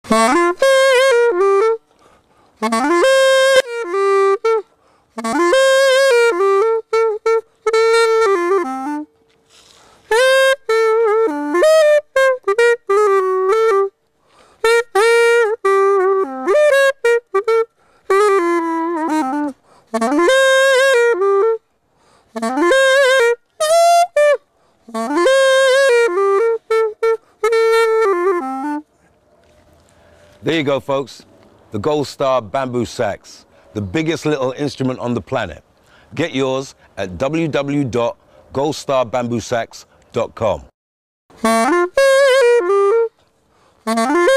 There you go, folks. The Goldstar Bamboo Sax, the biggest little instrument on the planet. Get yours at www.goldstarBambooSax.com.